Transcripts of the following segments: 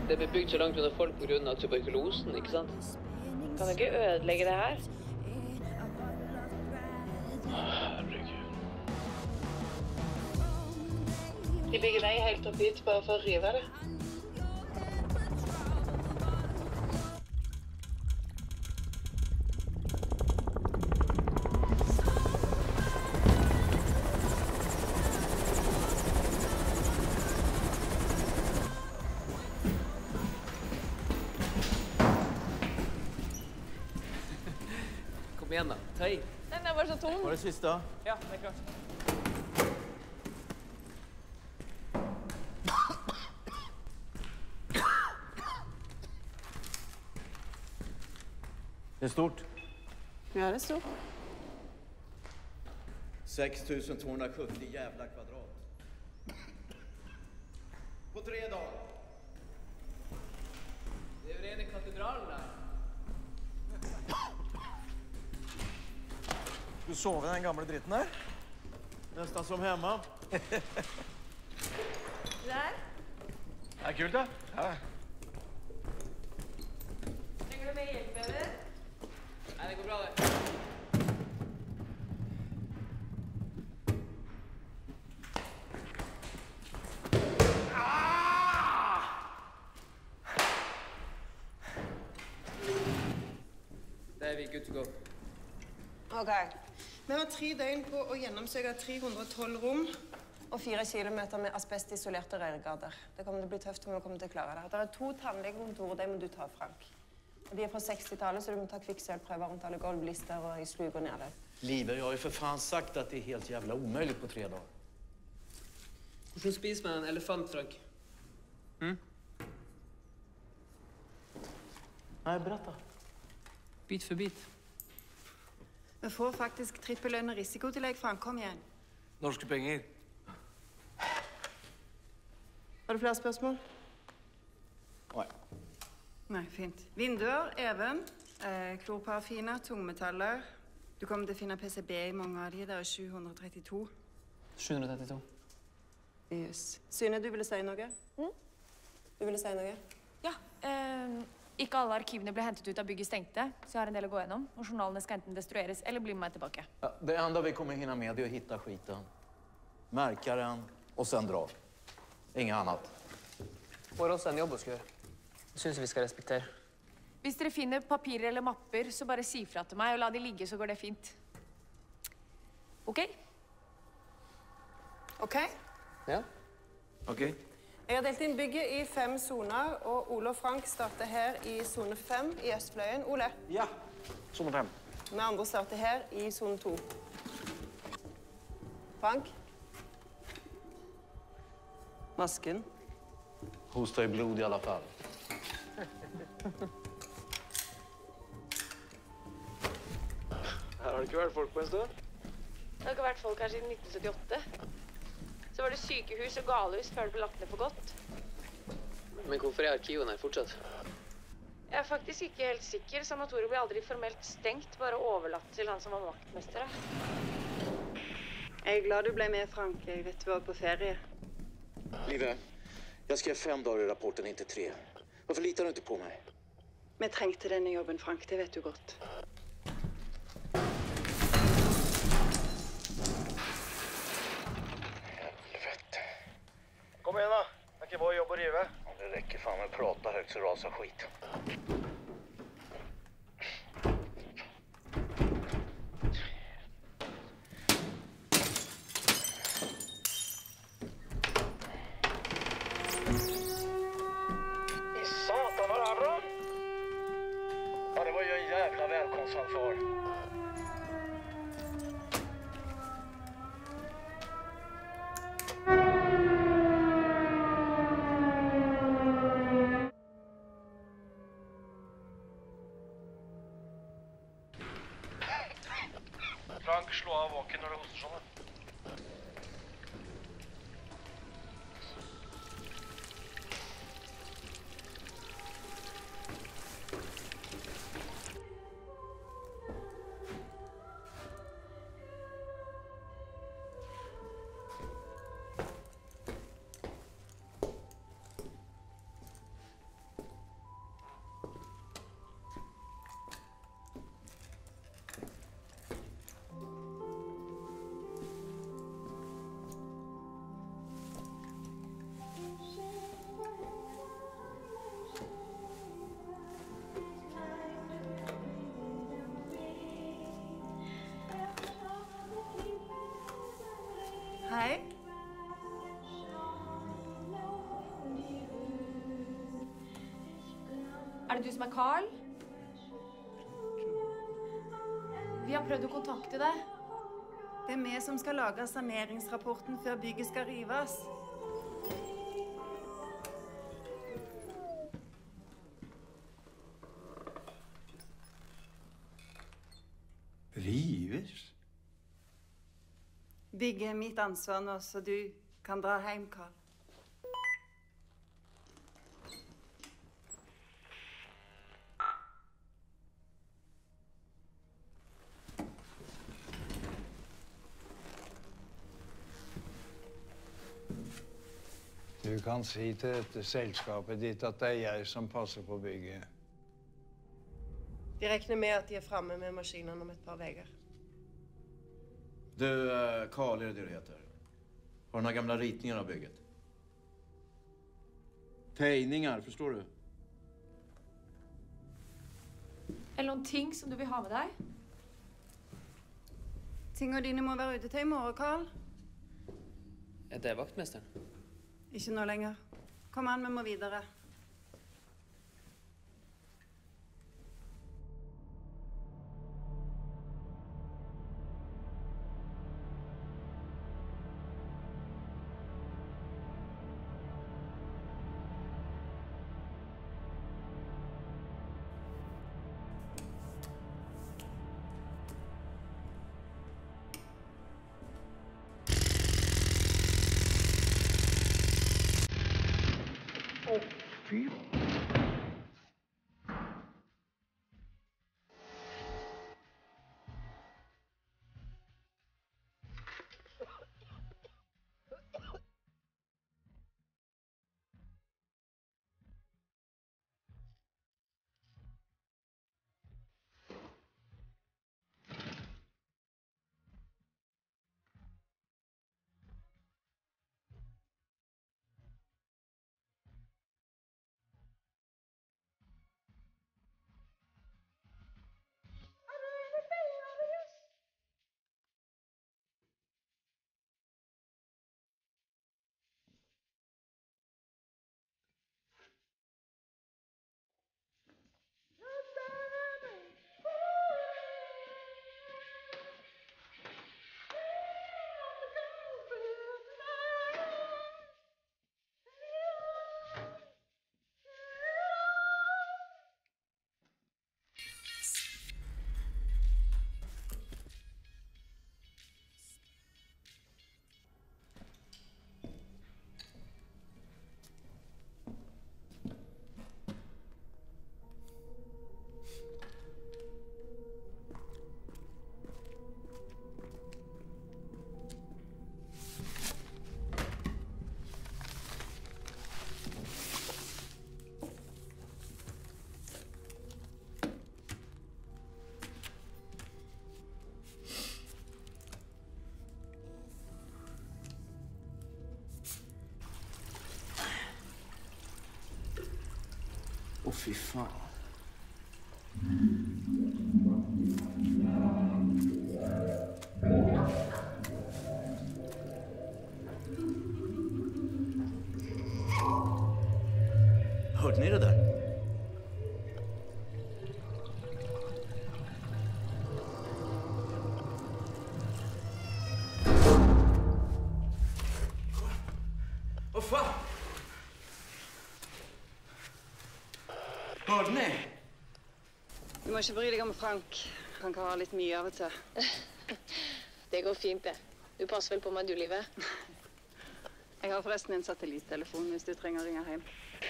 Det ble bygd så langt under folk på grunn av tuberkulosen, ikke sant? Kan du ikke ødelegge det her? Herregud. De bygger vei helt opp hit bare for å rive det. Kom igjen da, ta i. Den var så tung. Var det sista? Ja, det er klart. Det är stort. Ja, det är stort. 6270 jävla kvadrat. På 3 dagar. Det er jo rene katedralen der. Du sover den gamle dritten der? Nästan som hemma. Der. Det är kul det. Ja. Trenger du mer hjelp, eller? Nei, det går bra det. Det er vi good to go. Ok. Vi har 3 døgn på å gjennomsøke 312 rom og 4 kilometer med asbestisolerte rørgater. Det kommer til å bli tøft, men vi kommer til å klare det. Det er 2 tannlegekontor, og det må du ta, Frank. De er fra 60-tallet, så du må ta kvikksølvprøver rundt alle gulvlister og i slug og nede. Livet, jag har ju för fan sagt att det är helt jävla omöjligt på 3 dagar. Hvordan spiser man en elefant, Frank? Nej, berätta. Bit for bit. Vi får faktisk trippellønn og risikotillegg, Frank. Kom igjen. Norske penger. Har du flere spørsmål? Nej. Nei, fint. Vinduer, even, klorparafiner, tungmetaller. Du kommer til å finne PCB i mange av de. Det er 732. 732. Yes. Syne, du ville si noe? Du ville si noe? Ja, ikke alle arkivene ble hentet ut av bygget stengte, så jeg har en del å gå gjennom. Og journalene skal enten destrueres eller bli med meg tilbake. Ja, det enda vi kommer hinna med är att hitta skiten. Märka den och sen dra. Inget annat. Får også en jobb å skulle gjøre. Det synes vi skal respektere. Hvis dere finner papirer eller mapper, så bare si fra til meg, og la de ligge, så går det fint. Ok? Ok. Ja? Okej. Jeg har delt inn bygget i 5 soner, og Ole og Frank starter her i zone 5 i Østfløyen. Ole? Ja, som 5. Vi andre starter her i zone 2. Frank? Masken? Hosta i blod i alla fall. Her har det ikke vært folk på en stund. Det har ikke vært folk her siden 1978. Så var det sykehus og galehus før det ble lagt ned for godt. Men hvorfor er arkivene her fortsatt? Jeg er faktisk ikke helt sikker. Sanatorium ble aldri formelt stengt, bare overlatt til han som var vaktmester. Jeg er glad du ble med, Frank. Jeg vet du var på ferie. Live, jag skrev 5 dagar i rapporten, inte 3. Varför litar du inte på mig? Vi trengte denne jobben, Frank. Det vet du godt. Helvete. Kom igjen da. Det er ikke vår jobb å rive. Det räcker fan med att prata högt så rasar skit. I satan, var det her bra? Ja, det var ju en jävla välkomstfanfar. Frank, slå av våken når du hoster sånn. Er det du som er Carl? Vi har prøvd å kontakte deg. Det er vi som skal lage saneringsrapporten før bygget skal rives. Rives? Bygget er mitt ansvar nå, så du kan dra hjem, Carl. Du kan si til dette selskapet ditt at det er jeg som passer på bygget. De regner med at de er framme med maskinene om et par veger. Du, Carl, är det du heter? Har du några gamla ritningar av bygget? Tegningar, förstår du? Eller noen ting som du vil ha med deg? Tingene dine må være ute til i morgen, Carl. Er det vaktmesteren? Ikke nå lenger. Kom an, vi må videre. Fy. Åh, fy fan. Hörde ni det där? Vad fan? Hørte ni? Du må ikke bry deg om Frank. Han kan ha litt mye av og til. Det går fint, det. Du passer vel på meg, du, Livet? Jeg har forresten en satellittelefon hvis du trenger å ringe hjem.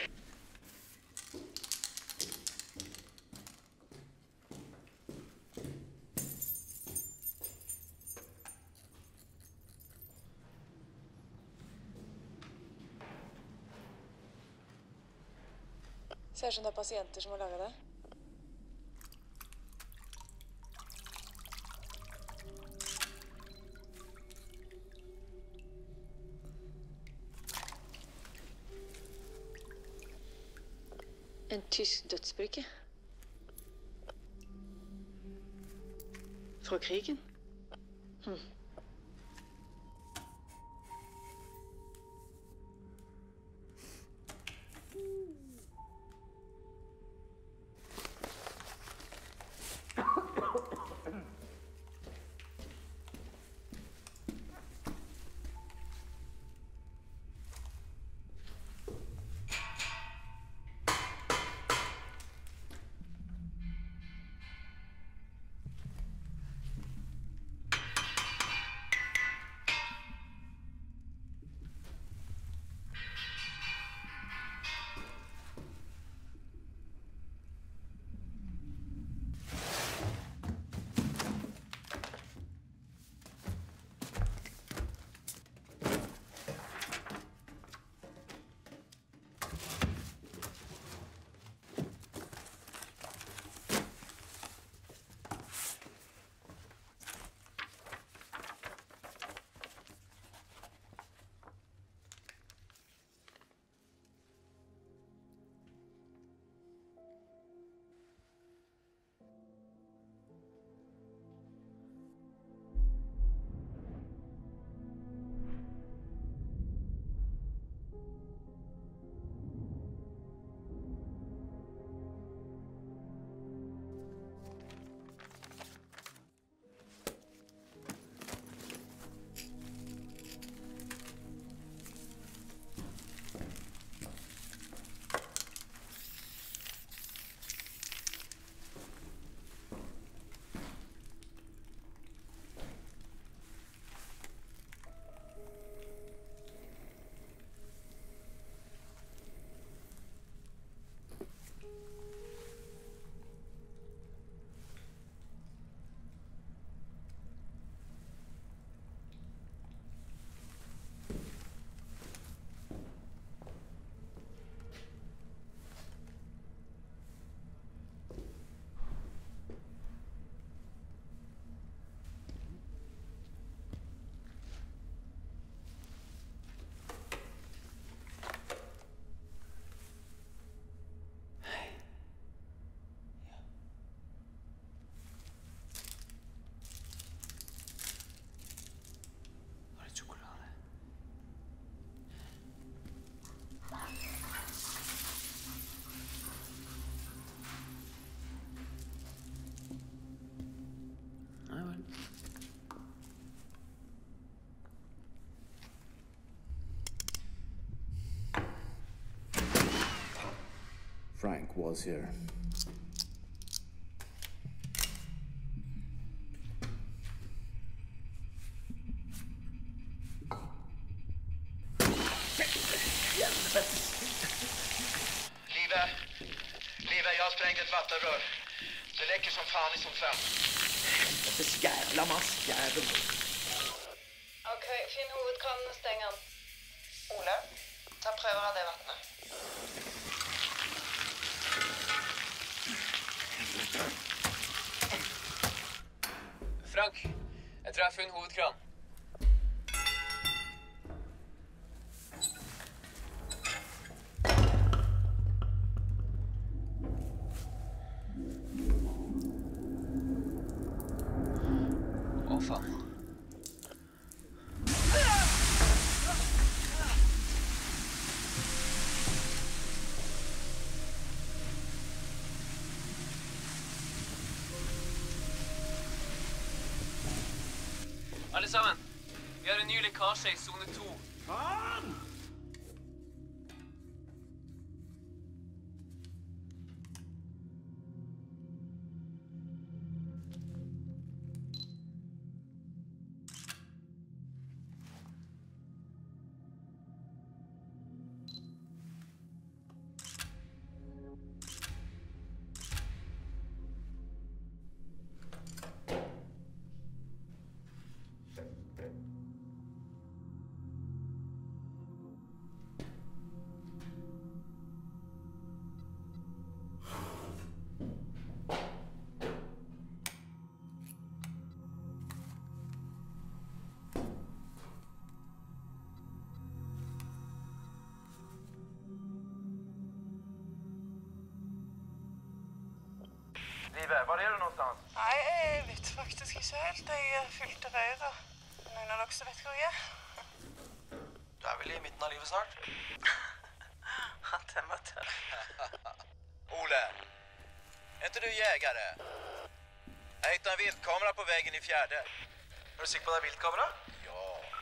Ser ut som det er pasienter som har laget det. En tysk dødsbrikke. Fra krigen? Frank was here. Live, jag har sprängt ett vattenrör. Det läcker som fan i som fan. Det är jävla maskjävel. OK, finn hovedkranen og steng den. Ole, ta prøver av det vannet. Frank, jeg tror jeg har funnet hovedkranen. Å, faen. Alle sammen, vi har en ny lekkasje i zone 2. Fan! Live, var er du någonstans? Nei, jeg vet faktisk ikke helt. Jeg fylte røyra. Noen av dere som vet hvor jeg er? Du er vel i midten av livet snart? At jeg måtte. Ole, är inte du jägare? Jag hittade en viltkamera på vägen i 4:e. Er du sikker på det er viltkamera? Ja.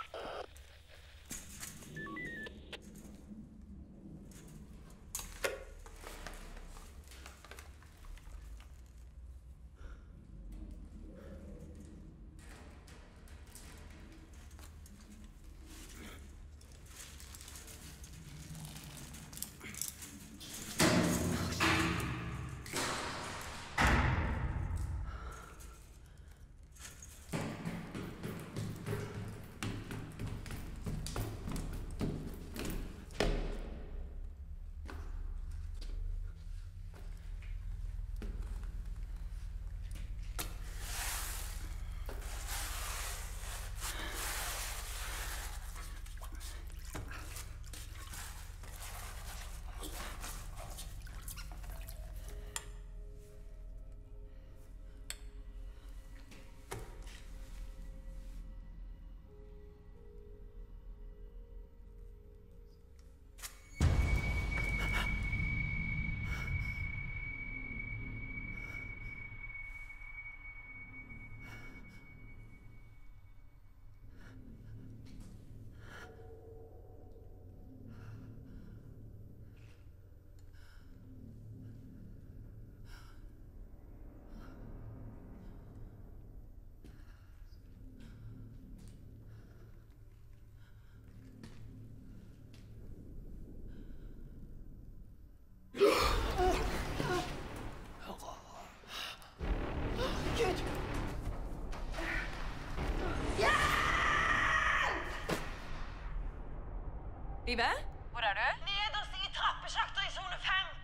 Live? Hvor er du? Nederst i trappesjakter i zone 5.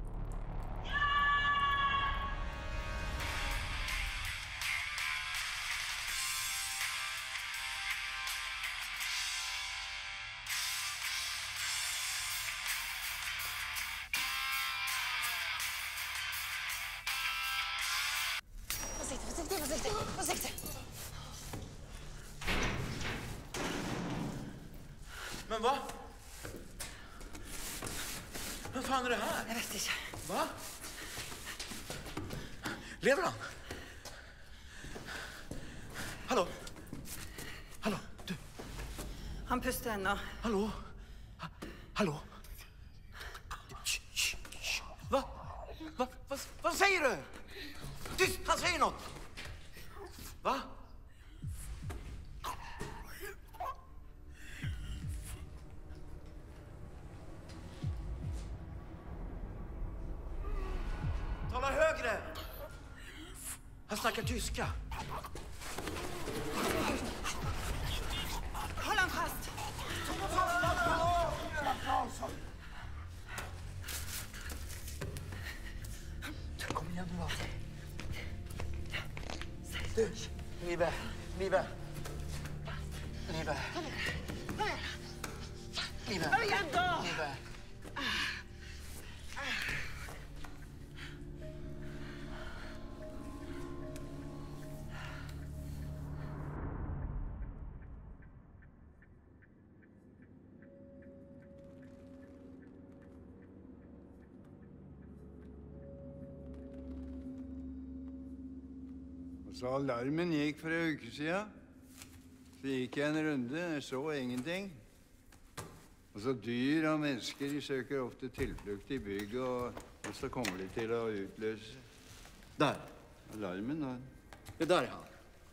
Forsiktig. Men hva? Hva faen er det her? Jeg vet ikke. Hva? Lever han? Hallo? Hallo, du. Han puster ennå. Hallo? Hallo? Hysj. Hva? Vad säger du? Tyst, han säger något. Va? Tala högre. Han snackar tyska. Håll han fast! Kom igen nu då. Du, Live. Live. Kom igen då! Live. Så alarmen gikk for en uke siden. Så gikk jeg en runde, jeg så ingenting. Og så dyr og mennesker, de søker ofte tilflukt i bygget, og så kommer de til å utløse. Der. Alarmen, da. Det där är han.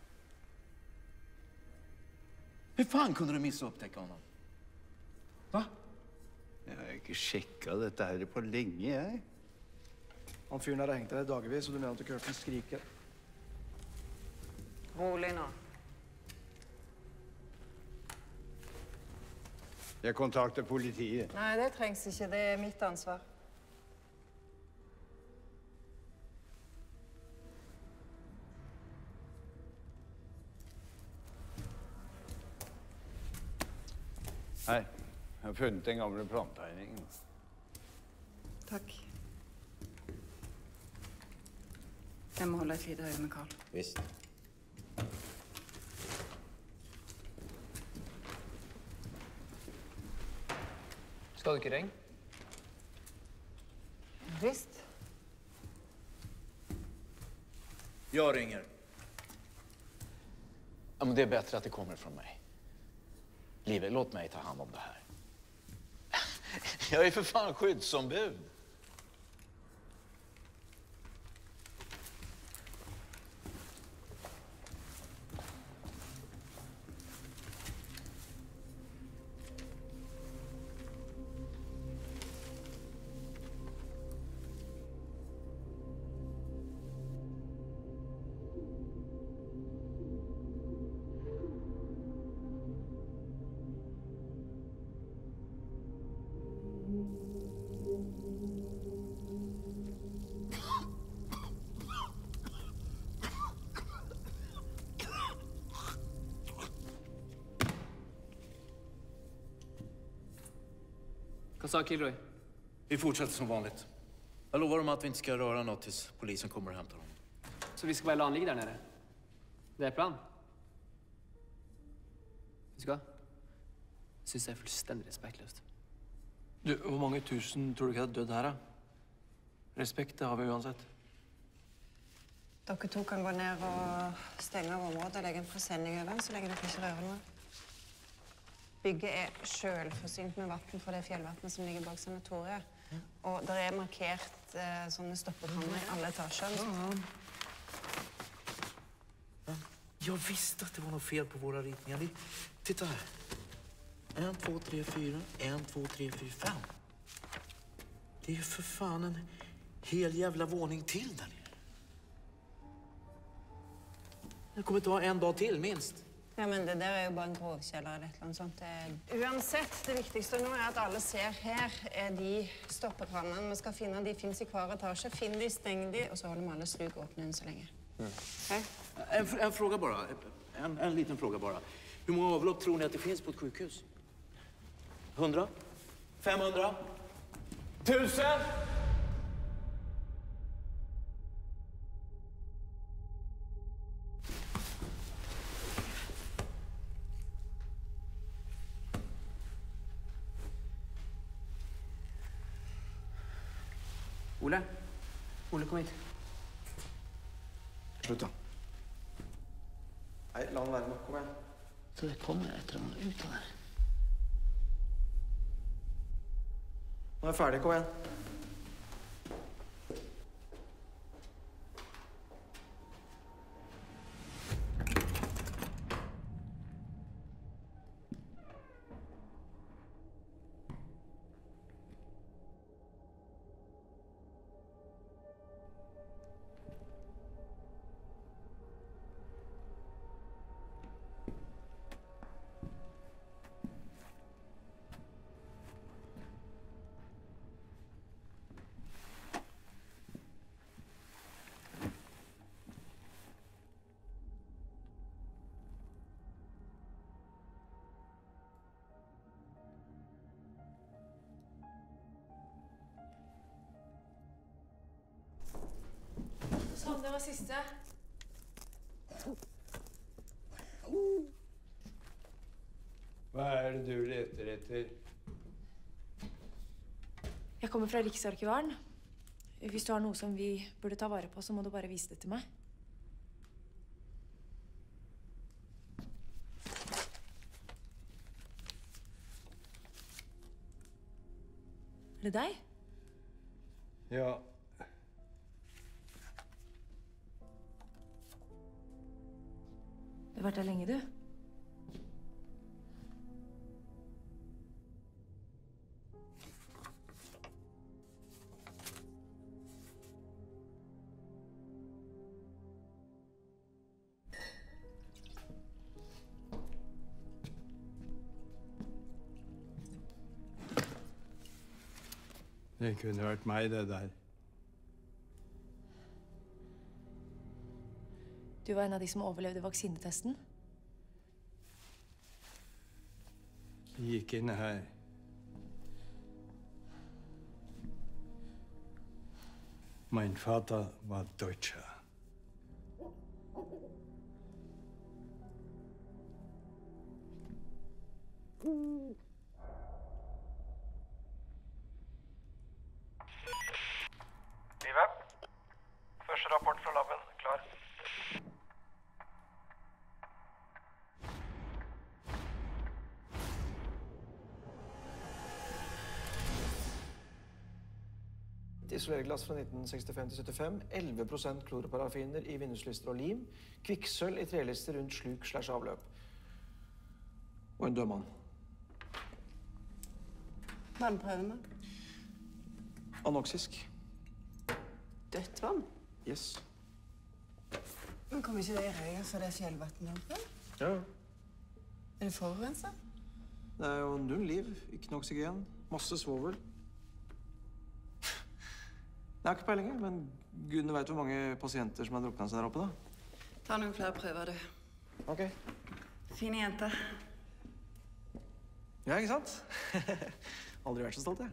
Hur fan kunde du missa upptäcka honom? Va? Jeg har ikke sjekket dette her på lenge, jeg. Han fyren har hengt deg i dagvis, og du mener at du ikke hørte han skrike. Rolig nå. Jeg kontakter politiet. Nei, det trengs ikke. Det er mitt ansvar. Her, jeg har funnet den gamle plantegningen. Takk. Jeg må holde et lite øye med Karl. Visst. Skal du ikke ringe? Visst. Jag ringer. Ja, men det är bättre att det kommer från mig. Live, låt mig ta hand om det här. Jag är för fan skyddsombud. Vad sa Kilroy? Vi fortsätter som vanligt. Jag lovar dem att vi inte ska röra något tills polisen kommer och hämtar dem. Så vi ska bara la han ligge der nede? Det er planen? Vet du hva? Jeg synes det er fullstendig respektløst. Du, hvor mange tusen tror du ikke har dødd her, da? Respekt, det har vi uansett. Dere to kan gå ned og stenge av området og legge en presenning over, så lenge dere ikke rører noe. Bygget er selvforsynt med vatten fra det fjellvattnet som ligger bak sanatoriet. Og der er markert sånne stoppekanner i alle etasjer. Jag visste att det var något fel på våra ritningar. Titta här. 1, 2, 3, 4. 1, 2, 3, 4, 5. Det är ju för fan en hel jävla våning till där nere. Det kommer ta en dag till, minst. Ja, men det der er jo bare en grovkjeller eller et eller annet sånt. Uansett, det viktigste nå er at alle ser her er de stoppekranene. Vi skal finne de finnes i hver etasje. Finn de, steng de, og så holder vi alle sluk åpne enn så lenge. Okay? En fråga bara. En liten fråga bara. Hur många avlopp tror ni att det finns på ett sjukhus? 100? 500? 1000? Ole? Ole, kom hit. Slutt, da. Nei, la han være med. Kom igjen. Så det kommer et eller annet ut av det. Nå er jeg ferdig. Kom igjen. det var siste. Hva det du leter etter? Jeg kommer fra Riksarkivaren. Hvis du har noe som vi burde ta vare på, så må du bare vise det til meg. Er det deg? Ja. Du har vært der lenge, du. Det kunne vært meg, det der. Du var en av de som overlevde vaksinetesten. Gikk inn her. Mein Vater war Deutscher. Livet. Første rapport fra laben. Klar. Isolerglass fra 1965 til 75, 11% kloroparafiner i vinduslister og lim, kvikksølv i trelister rundt sluk/avløp. Og en død mann. Vannprøvene. Anoksisk. Dødt vann? Yes. Men kommer ikke det i røya for det fjellvannet oppe? Ja. Er det forurenset? Det er jo null liv, ikke noe oksygen, masse svovel. Det er ikke peiling, men gudene vet hvor mange pasienter som har druknet seg der oppe, da. Ta noen flere prøver, du. Ok. Fine jente. Ja, ikke sant? Aldri vært så stolt, jeg.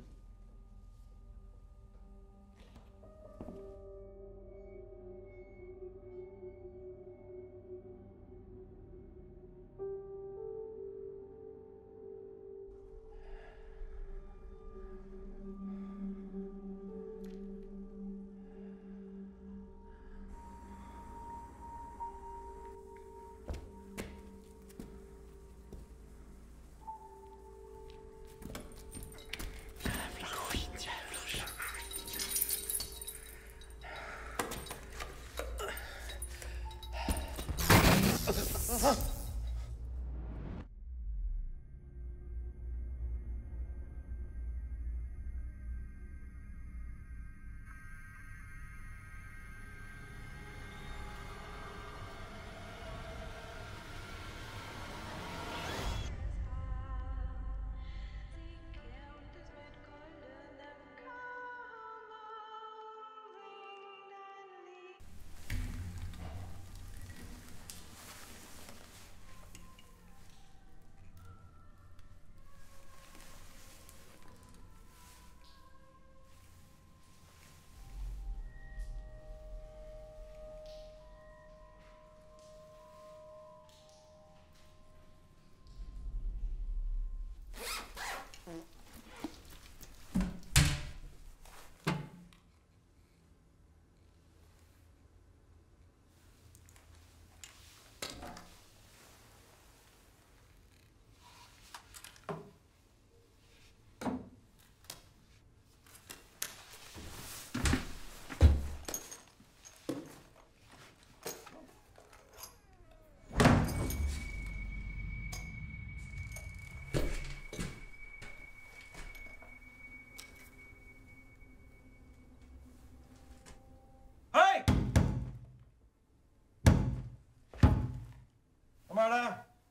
Hvem det?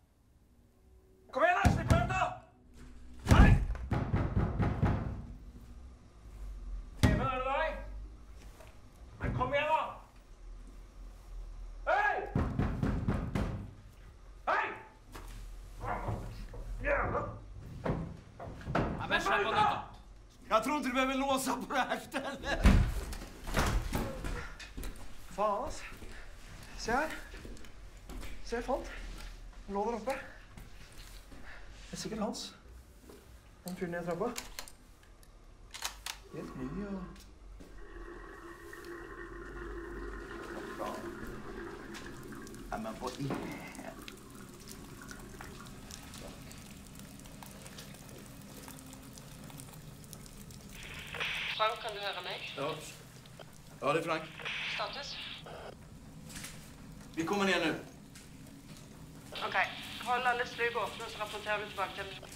Kom igjen, da! Slipp meg ut, da! Hei! Even, det deg? Men kom igjen, da! Hei! Hei! Jævla! Ja, men slapp av, da. Jag tror inte du behöver låsa på det här stället. Faen, ass. Se her. Se, jeg fant. Den lå der oppe. Det er sikkert hans. Han fyrer ned trappa. Helt ny og... Ja, men vad i... Frank, kan du høre meg? Ja. Ja, det är Frank. Status? Vi kommer ner nu. Ok, hold alle slug åpne, så rapporterer du tilbake til meg.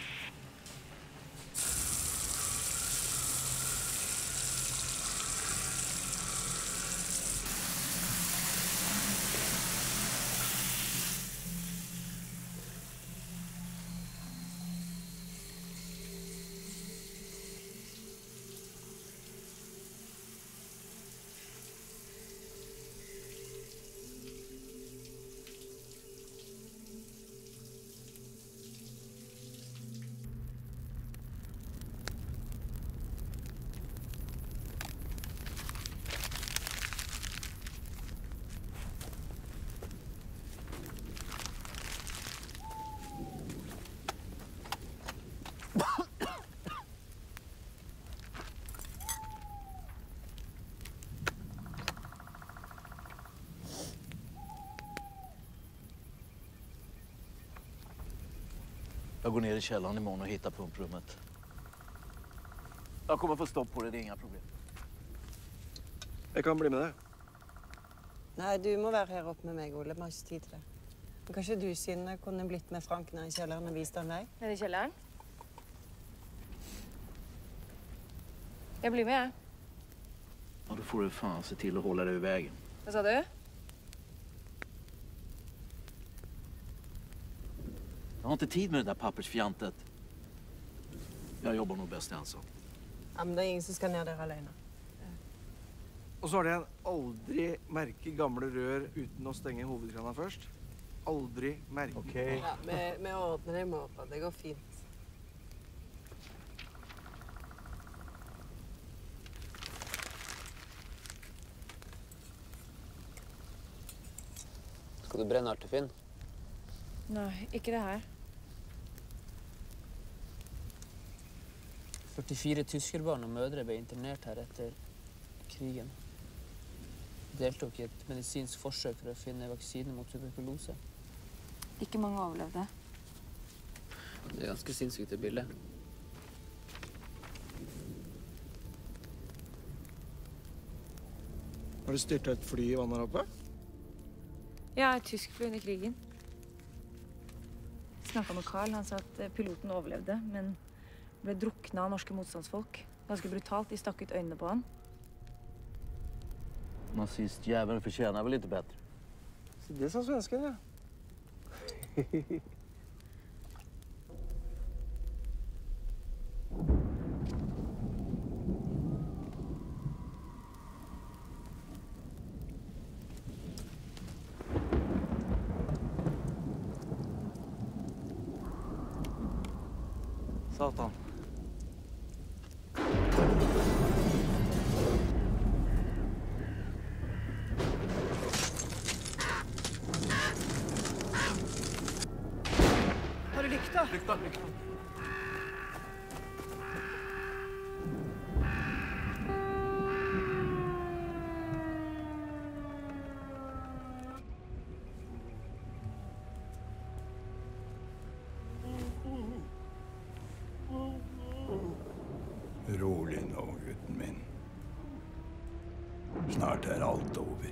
Jag går ner i källaren imorgon och hittar pumprummet. Jag kommer få stopp på det, det är inga problem. Jeg kan bli med deg. Nei, du må være her oppe med meg, Ole. Vi har ikke tid til det. Men kanskje du, Synne, kunne blitt med Frank ned i kjelleren og vist han vei? Nede i kjelleren? Jeg blir med, jeg. Ja, då får du fan se till att hålla dig i vägen. Hva sa du? Jag har inte tid med det där pappersfjantet. Jag jobbar nog bäst ensam. Ja, men det er ingen som skal ned der alene. Og så har de en aldri merke gamle rør uten å stenge hovedkrana først. Aldri merke. Okej. Ja, vi ordner det i morgen. Det går fint. Skal du brenne Artefinn? Nei, ikke det her. 44 tyskerbarn og mødre ble internert her etter krigen. Deltok i et medisinsk forsøk for å finne vaksine mot tuberkulose. Ikke mange overlevde. Det er ganske sinnssykt det bildet. Har du styrtet et fly i vannet her oppe? Ja, et tysk fly under krigen. Snakket med Carl, han sa at piloten overlevde, men ble druknet av norske motstandsfolk. Ganske brutalt, de stakk ut øynene på han. Nazistjäveln förtjänar väl lite bättre. Så det sa svensken, ja. Satan. Har du lykta? Lykta. Rolig nå, gutten min. Snart er alt over.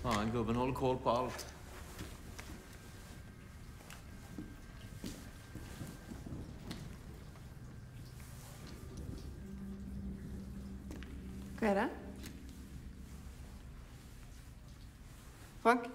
Fan, gubben håller koll på allt. Hva er det? Frank?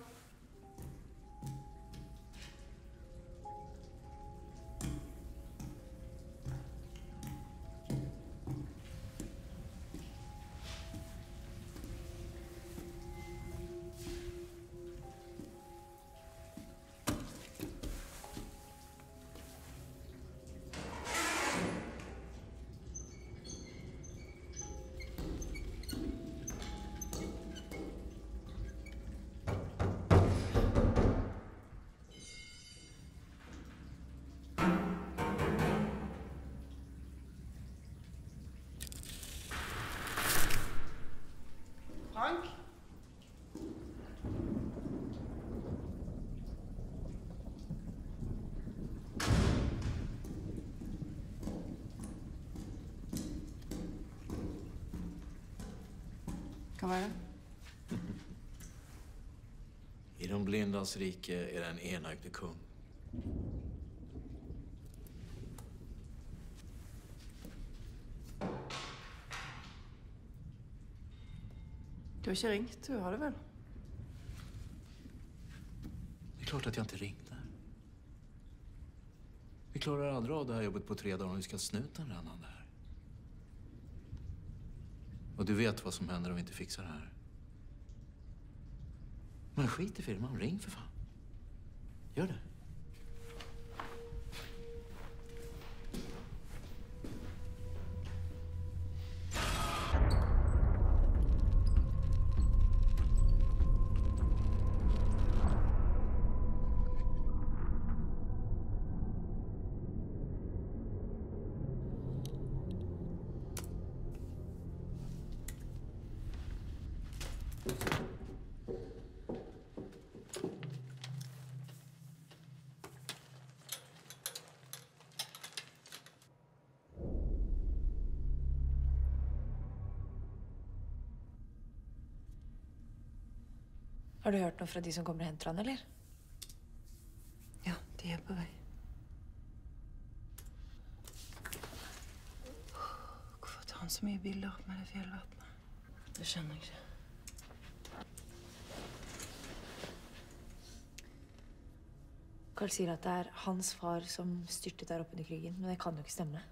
Frank? Hva var det? I de blindas rike är det en enögde kung. Du har ikke ringt, du har det vel? Det är klart att jag inte ringde. Vi klarar aldrig av det här jobbet på 3 dagar om vi ska snuta en annan där. Och du vet vad som händer om vi inte fixar det här. Men skit i firman, ring för fan. Gör det. Har du hørt noe fra de som kommer og henter han, eller? Ja, de er på vei. Hvorfor tar han så mye bilder med det fjellvannet? Det skjønner jeg ikke. Carl sier at det er hans far som styrtet der oppe under krigen, men det kan jo ikke stemme.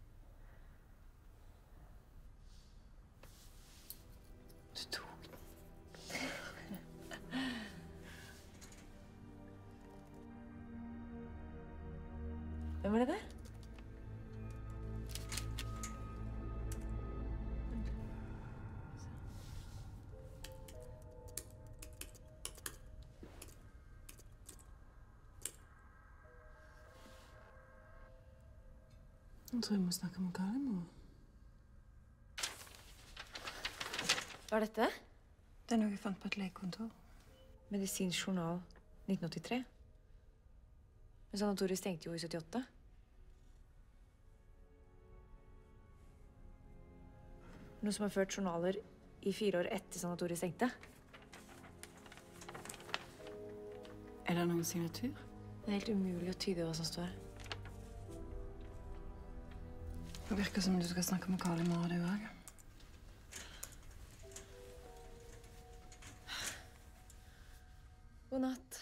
Du tok den. Hvem er det der? Jeg tror jeg må snakke med Kalimor. Hva er dette? Det er noe jeg fant på et legekontor. Medisinsk journal 1983. Men sanatoriet stengte jo i 78. Noen som har ført journaler i 4 år etter sanatoriet stengte. Er det noen signatur? Det er helt umulig å tyde hva som står. Det virker som du skal snakke med Karl i morgen, du også. God natt.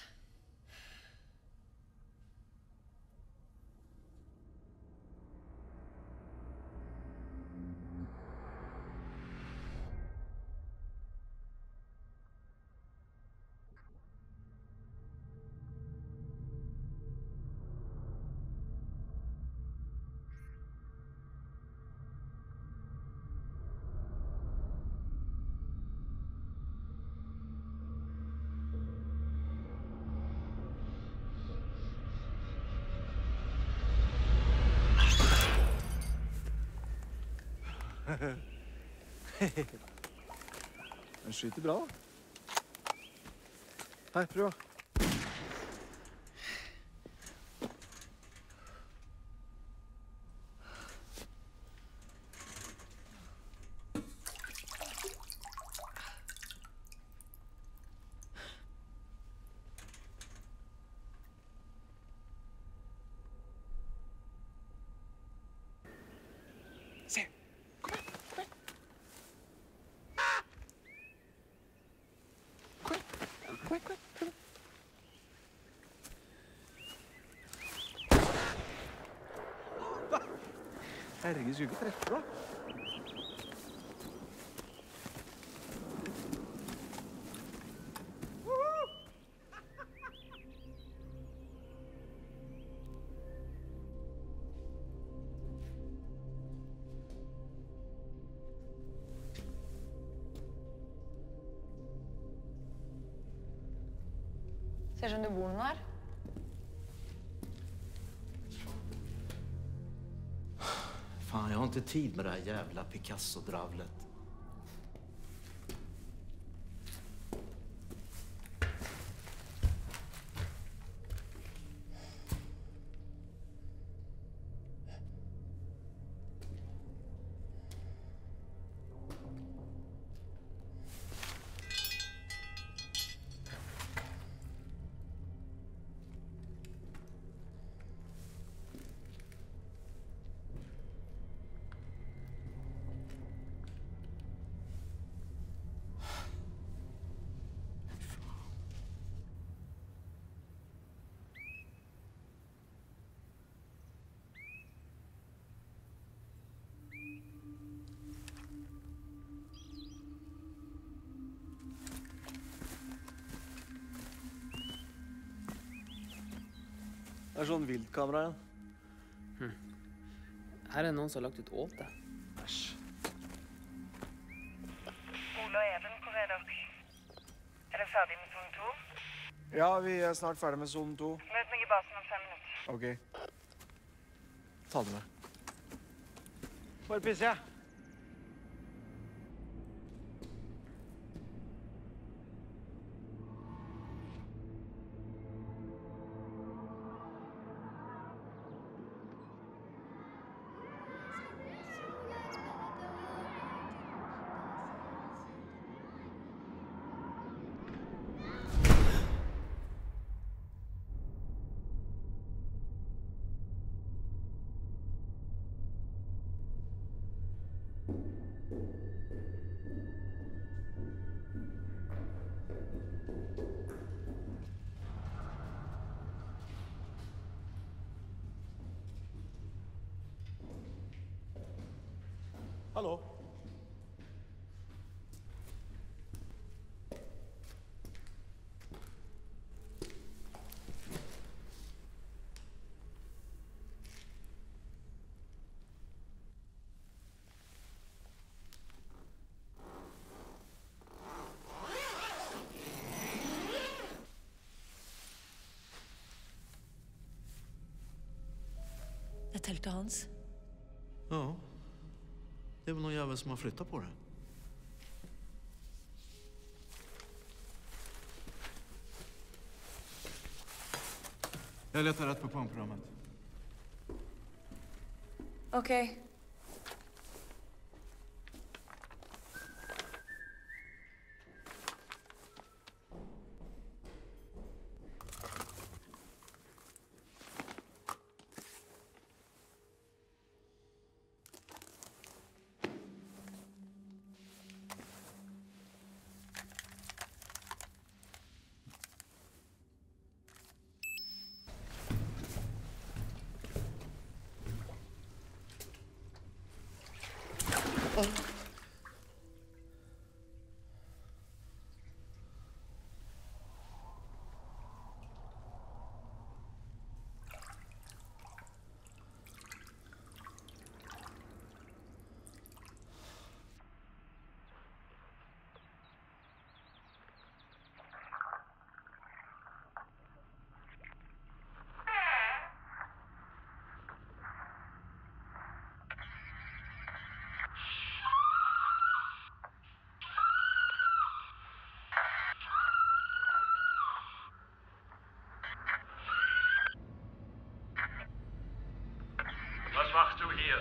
Den skyter bra, da. Hei, prøv. Herregud, skulle ikke treffe da? Ser ut som du bor noe her. Fan, jag har inte tid med det här jävla Picasso-dravlet. Det er sånn viltkamera igjen. Her er noen som har lagt ut åte. Æsj. Ole og Even, hvor er dere? Er dere ferdig med zone 2? Ja, vi er snart ferdig med zone 2. Møt meg i basen om 5 minutter. Ok. Ta det med. Bare pisser jeg. Hallo. Det er teltet hans. Ja. Det är väl någon jävel som har flyttat på det. Jag letar rätt på pumprummet. Okej. Was machst du hier?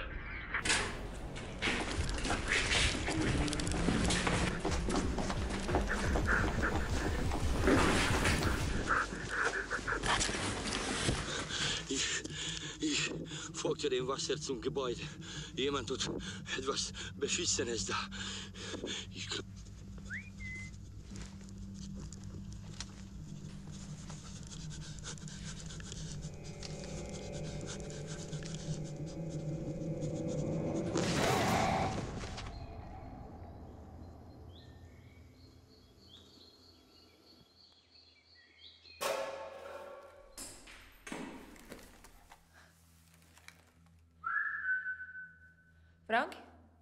Ich folgte dem Wasser zum Gebäude. Jemand tut etwas Beschissenes da. Frank?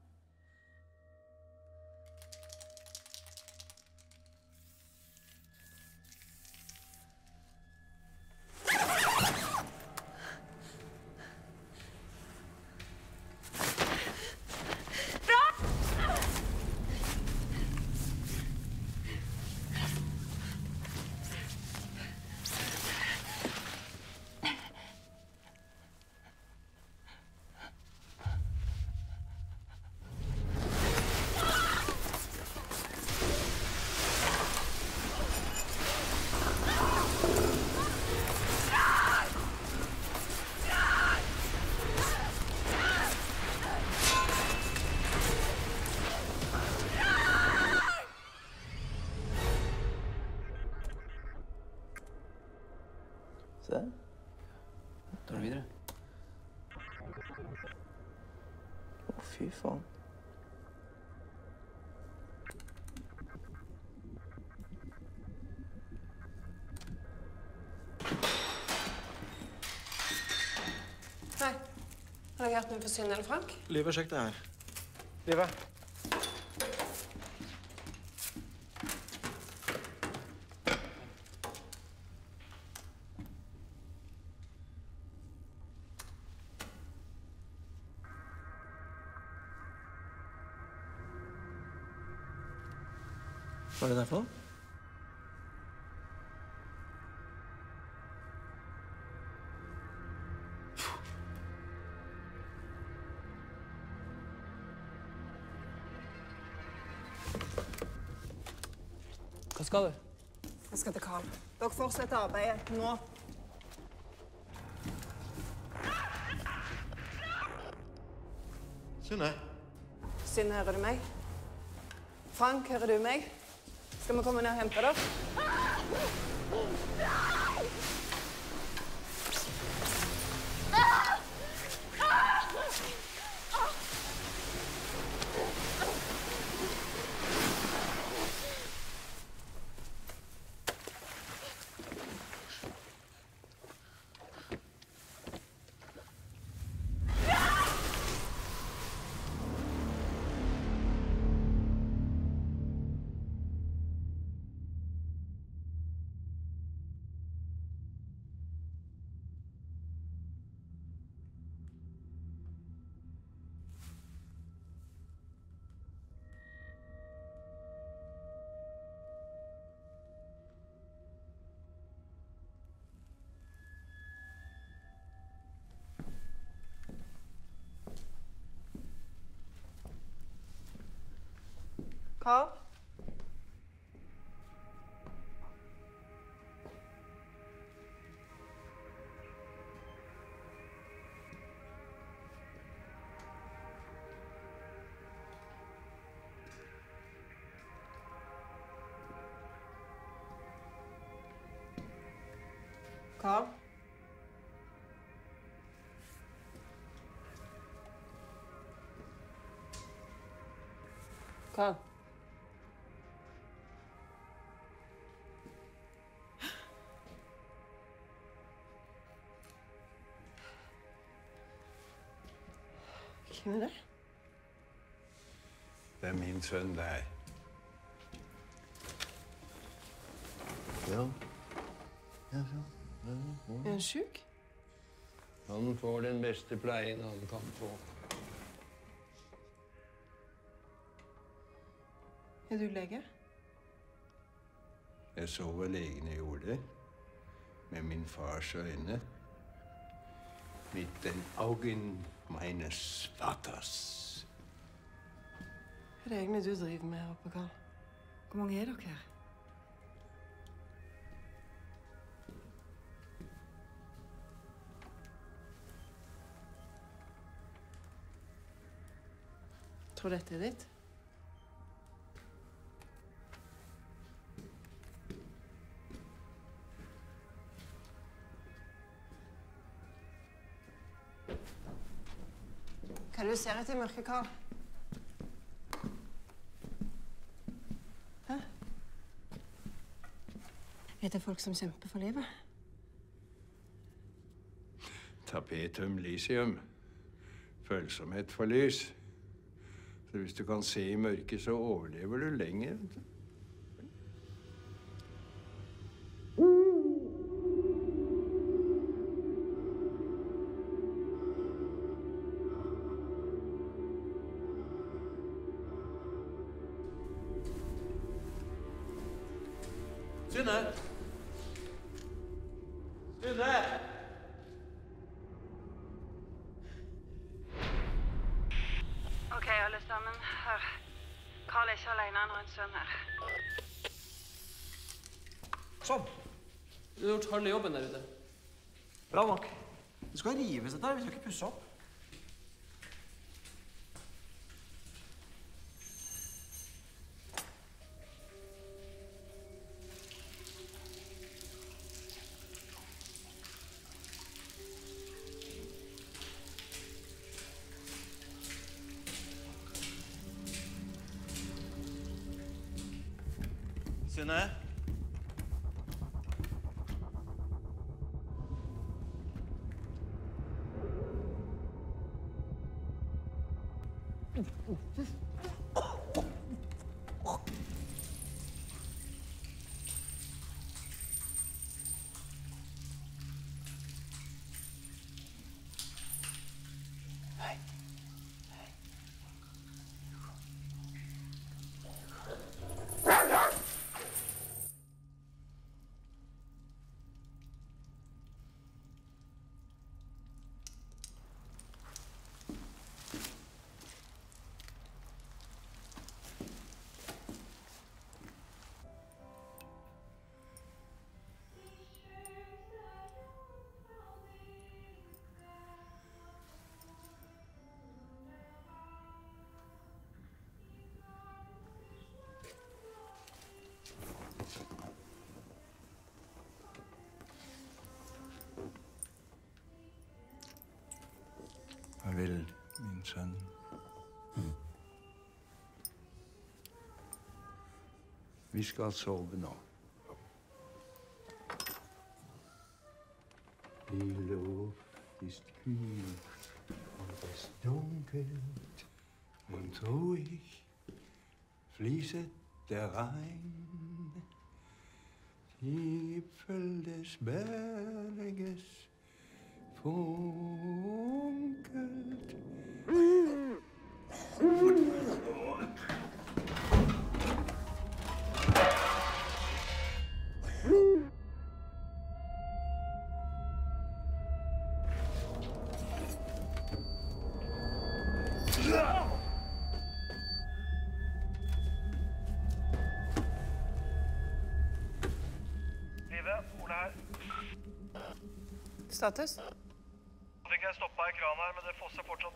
Se. Tar du videre? Å, fy faen. Hei. Har dere hørt noe på Synne eller Frank? Livet, sjekk det her. Livet. Hva er det der for noe? Hva skal du? Jeg skal til Karl. Dere fortsetter arbeidet nå. Synne. Synne, hører du meg? Frank, hører du meg? Skal vi komme ned og hente dere? Karl? Karl? Karl? Hvem er det? Det er min sønn der. Ja. Ja, så. Er han syk? Han får den beste pleien han kan få. Er du lege? Jeg så hva legene gjorde med min fars øyne. Mit den Augen meines Vaters. Hva er det egentlig du driver med her oppe, Karl? Hvor mange er dere her? Tror du dette er ditt? Hva er det du ser etter i mørket, Karl? Hæ? Er det folk som kjemper for livet? Tapetum lysium. Følsomhet for lys. Så hvis du kan se i mørket, så overlever du lenger, vet du. Synne! Synne! Ok, alle sammen. Hør. Karl er ikke alene, han har en sønn her. Sånn. Du har gjort halve jobben der ute. Bra nok. Det skal rives dette her, vi skal ikke pusse opp. Synne? Farvel, min sønn. Vi skal sove nå. Die Luft ist kühl und es dunkelt und ruhig fließet der Rhein. Gipfel des Berges funkelt. Status? Jeg fikk jeg stoppet i kranen her, men det fosser fortsatt.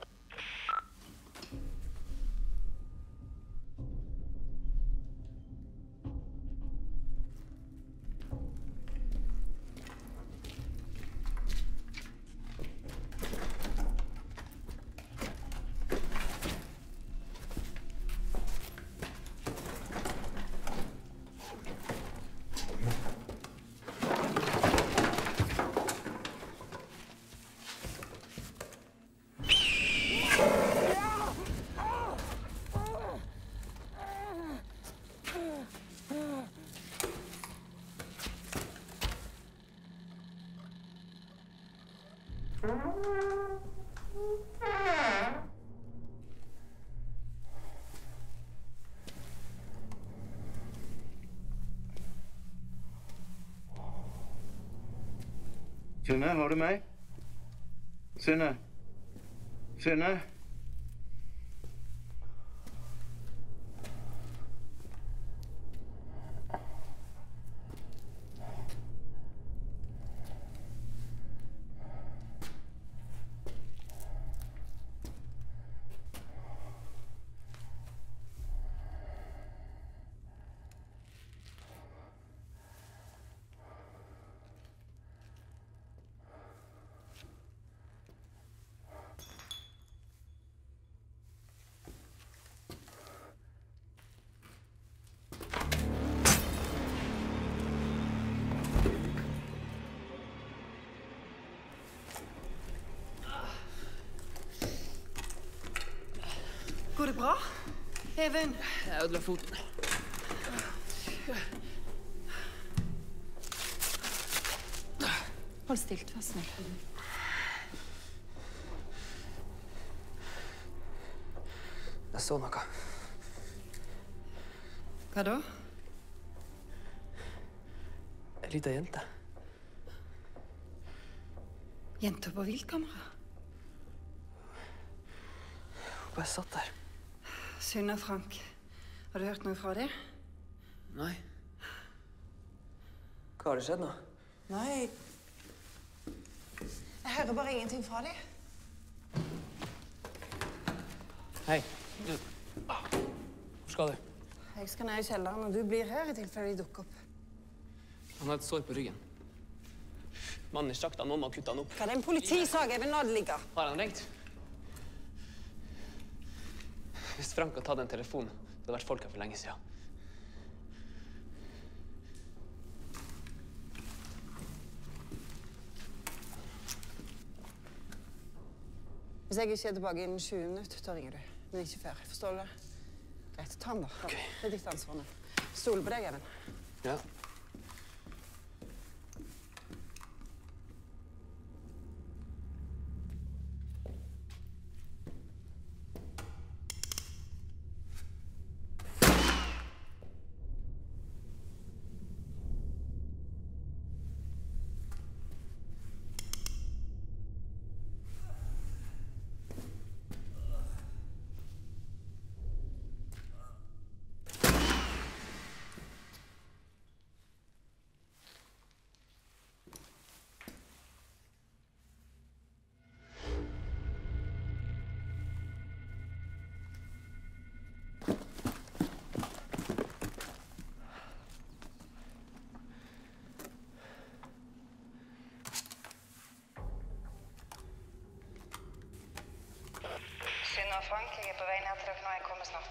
Synne, har du meg? Synne? Synne? Går det bra? Even! Jeg ødela foten. Hold stilt, vær snill. Jeg så noe. Hva da? En liten jente. Jenta på viltkamera? Hun bare satt der. Synne og Frank. Har du hørt noe fra dem? Nei. Hva har det skjedd nå? Nei. Jeg hører bare ingenting fra dem. Hei. Hvor skal du? Jeg skal ned i kjelleren, og du blir her i tilfelle de dukker opp. Han har et sår på ryggen. Mannen i sjakta, noen må kutte han opp. Hva er det en politisak? Jeg vil la det ligge. Har han ringt? Hvis Frank har tatt en telefon, det har vært folk her for lenge siden. Hvis jeg ikke er tilbake innen 20 minutter, da ringer du. Men ikke før. Forstår du det? Greit, ta den da. Ok. Det er ditt ansvar nå. Stol på deg, Even. Ja. Synne og Frank, jeg er på vei ned til dere nå. Jeg kommer snart.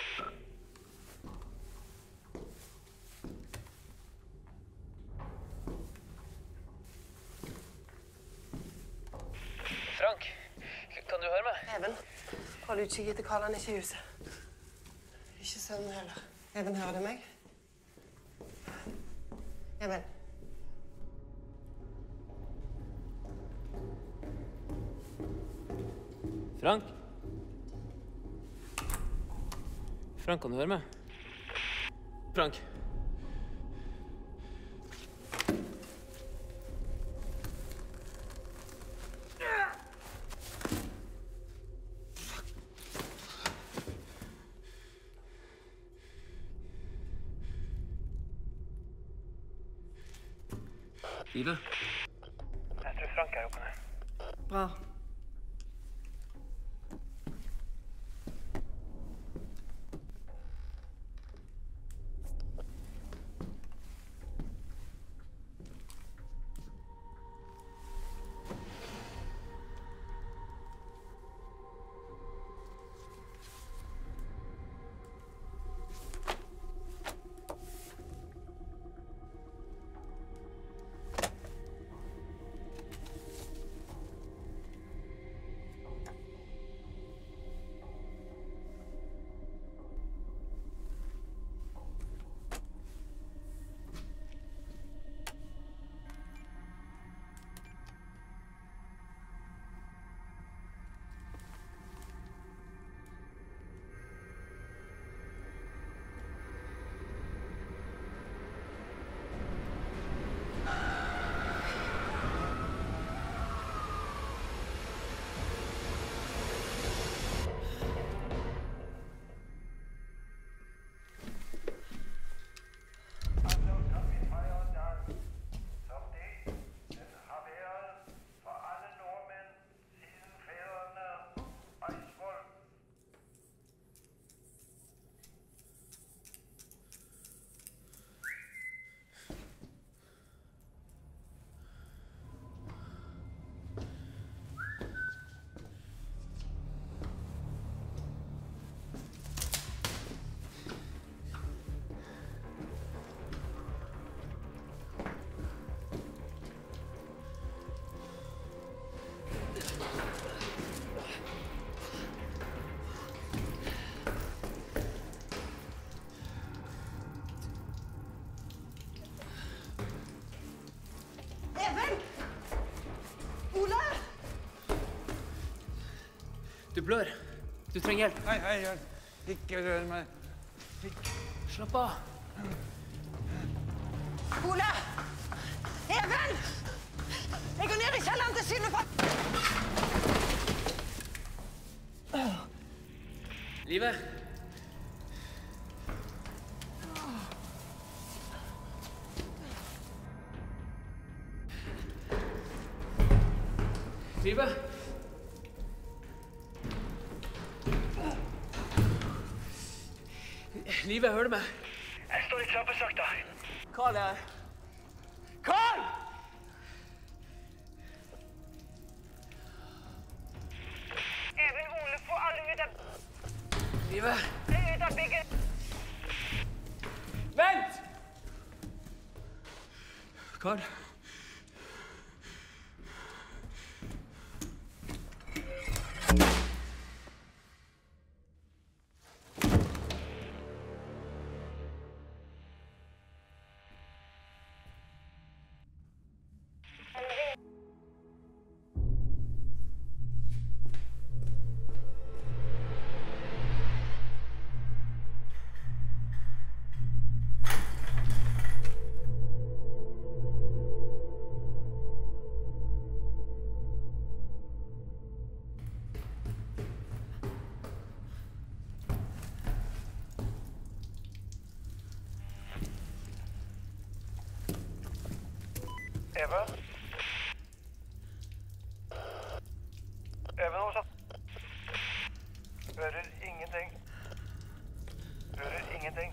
Frank, kan du høre meg? Even, hold utkikk etter Karl, han er ikke i huset. Ikke sønnen heller. Even, hører du meg? Even. Frank? Frank, kan du høre meg? Frank? Livet? Jeg tror Frank er oppe nå. Bra. Du blør. Du trenger hjelp. Hei, ikke rør meg. Slapp av. Ole! Even! Jeg går ned i kjelleren til Synopsis. Live. Live. Live, hører du meg? Jeg står i trappesakta. Karl er her. Karl! Even, Ole, få alle ut av... Live. Ut av bygget. Vent! Karl. Eva? Even, hva sa? Hører ingenting. Hører ingenting.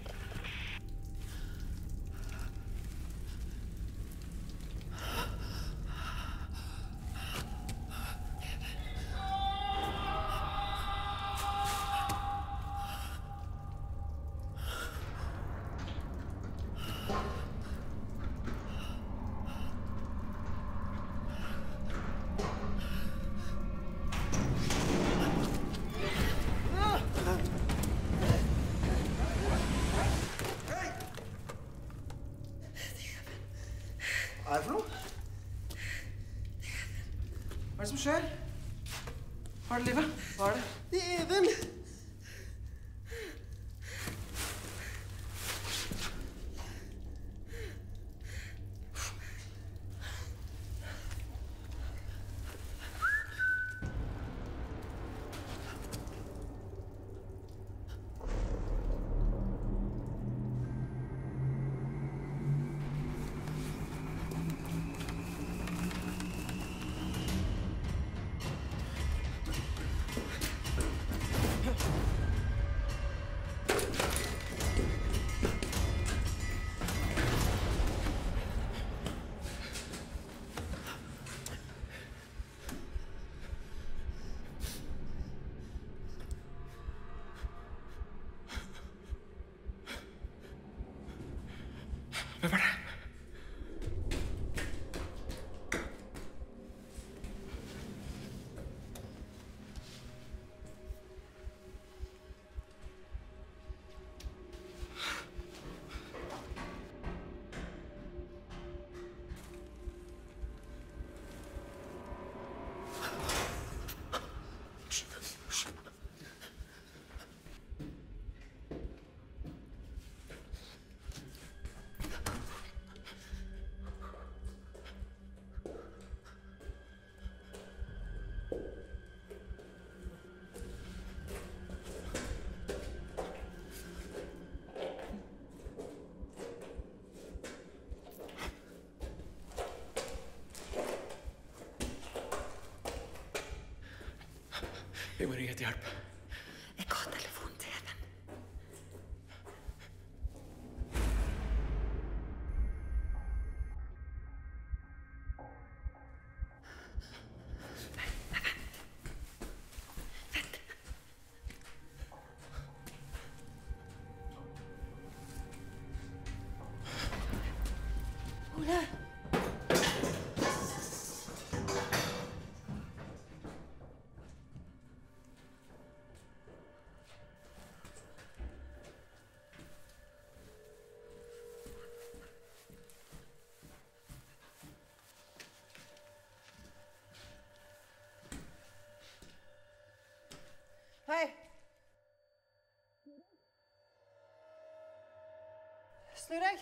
Hva er det for noe? Hva er det som skjer? Hva er det, Live? Hva er det? Det er Even. Hvem er det? Vi må ringe etter hjelp. Jeg ga telefonen til Even. Ole! Snu deg.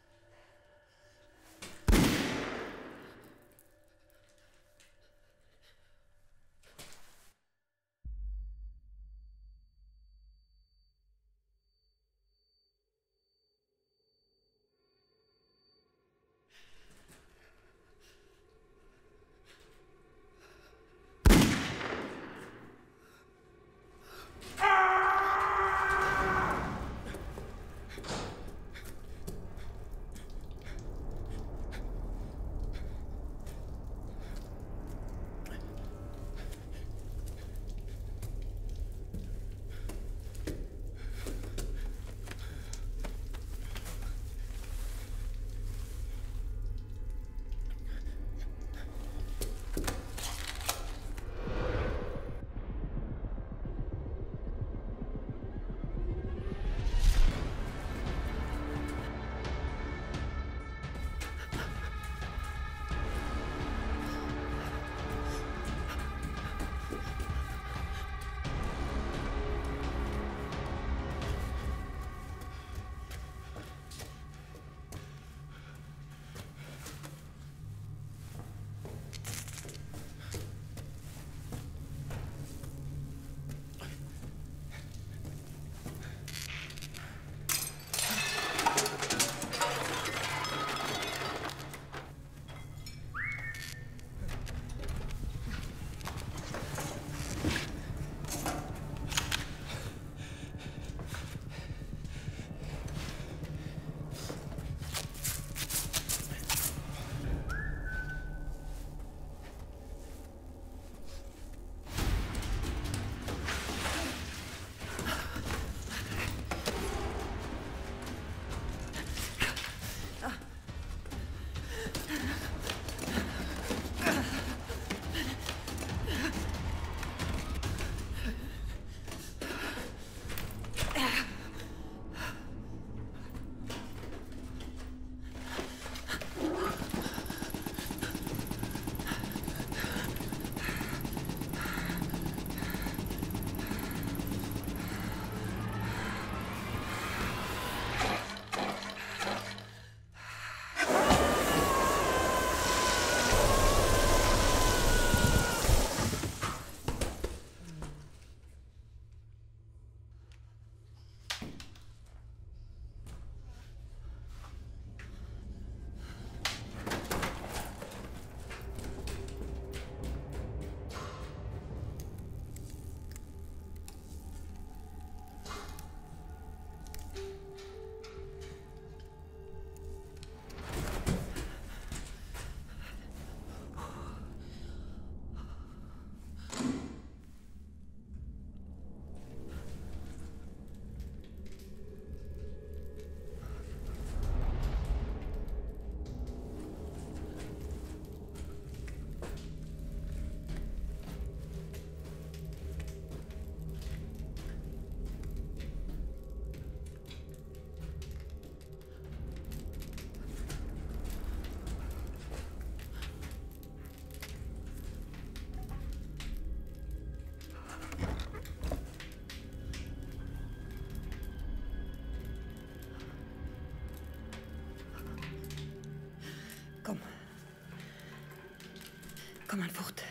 Kom an fort.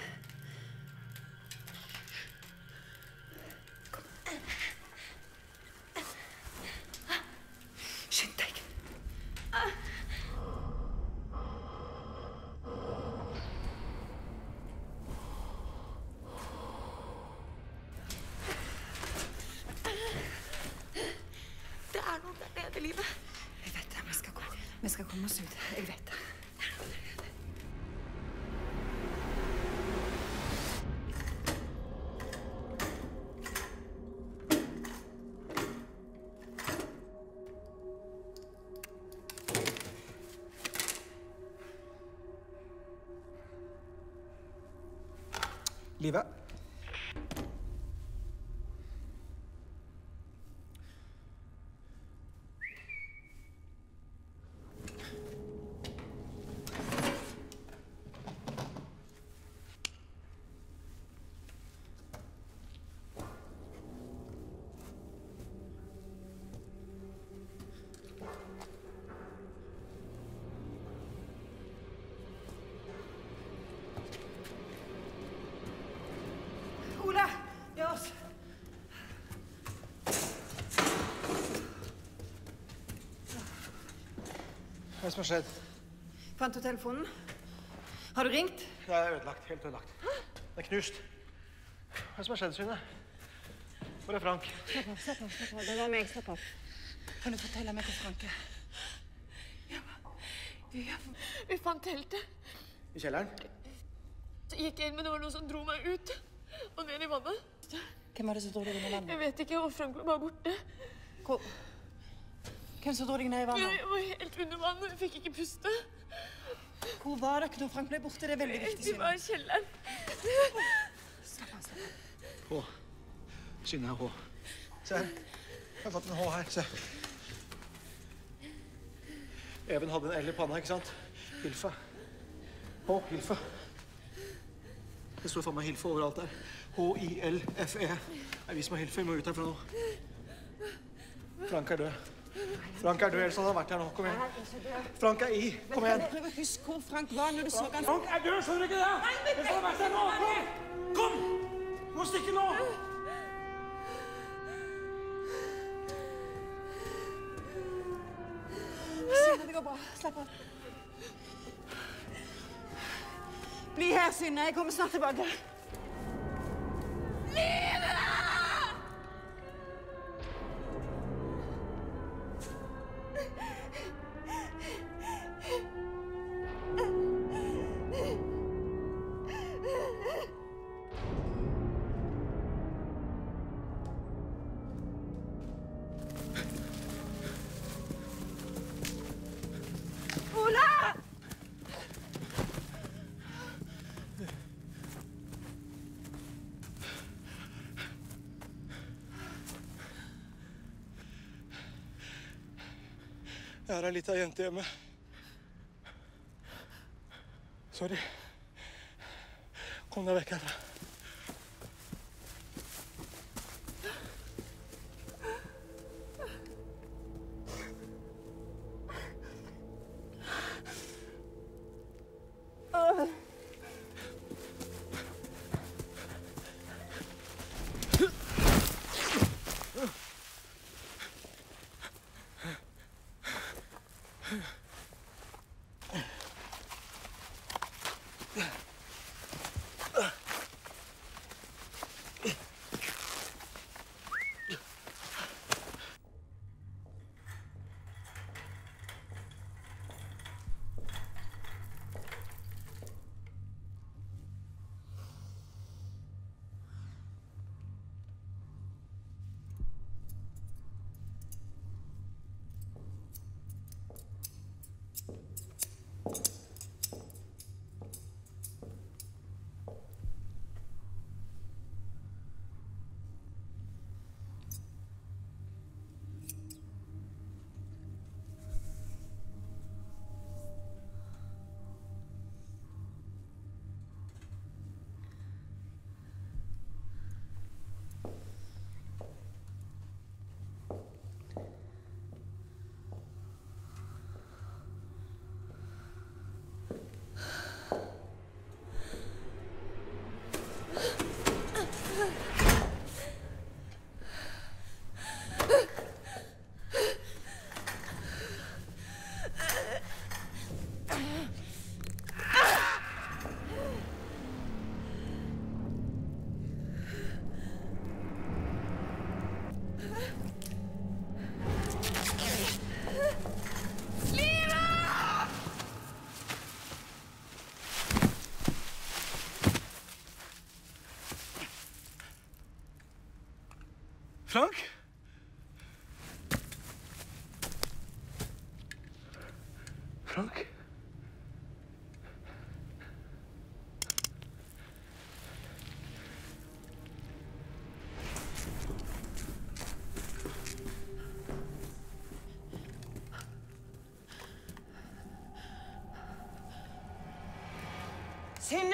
Skynd deg. Det er noe der nede, Livet. Jeg vet det. Vi skal komme oss ut. Jeg vet det. Livet. Hva er det som har skjedd? Fant du telefonen? Har du ringt? Ja, det er ødelagt. Helt ødelagt. Det er knust. Hva er det som har skjedd, Synne? Hvor er Frank? Slapp av. Det var meg. Slapp av. Kan du fortelle meg hvor Frank er? Vi fant teltet. I kjelleren? Så gikk jeg inn, men det var noen som dro meg ut. Og ned i vannet. Hvem var det som dro deg inn i vannet? Jeg vet ikke, og Frank ble bare borte. Hvem som dro deg ned i vannet? Jeg var helt under vannet, jeg fikk ikke puste. Hvor var dere når Frank ble borte? Det er veldig viktig, Vi var i kjelleren. Slapp av. H. Synne er H. Se her. Jeg har fått en H her. Se. Even hadde en L i panna, ikke sant? Hilfe. H. Hilfe. Det står for meg Hilfe overalt der. H-I-L-F-E. Det er vi som har Hilfe. Vi må ut herfra nå. Frank er død. Frank er død, ellers hadde han vært her nå. Kom igjen. Frank er i. Kom igjen. Prøv å huske hvor Frank var når du så han. Frank er død, skjønner du ikke det? Det skal ha vært her nå! Kom! Du må stikke nå! Synne, det går bra. Slapp av. Bli her, Synne. Jeg kommer snart tilbake. Jeg har ei lita jente hjemme. Sorry. Kom deg vekk herfra. Frank? Frank? Synne!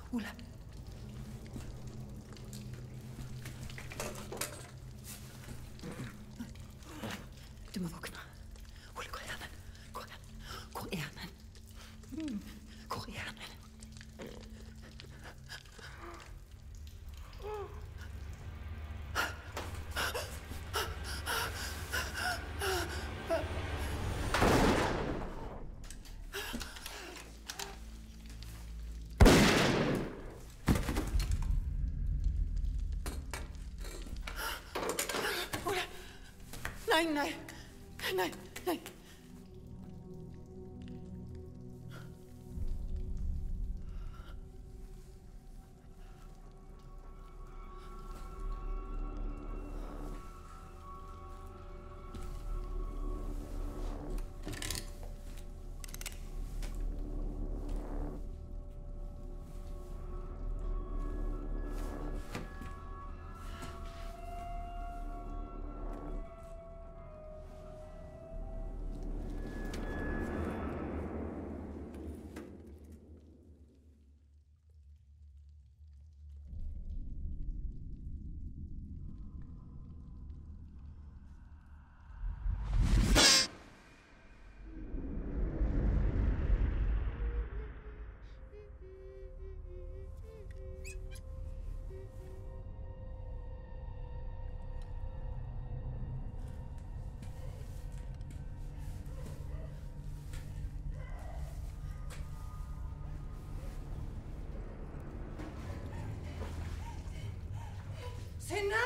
Ole. Du må våkne. Ole, hvor er han? Hvor er han? Hvor er han? Nei. Synne!